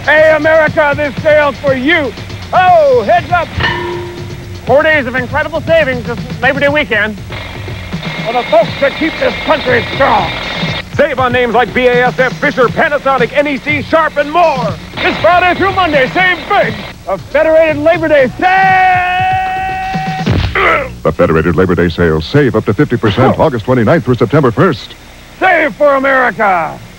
Hey, America, this sale's for you. Oh, heads up. 4 days of incredible savings this Labor Day weekend for the folks that keep this country strong. Save on names like BASF, Fisher, Panasonic, NEC, Sharp, and more. This Friday through Monday, save big. A Federated Labor Day sale. The Federated Labor Day sale. Save up to 50% August 29th through September 1st. Save for America.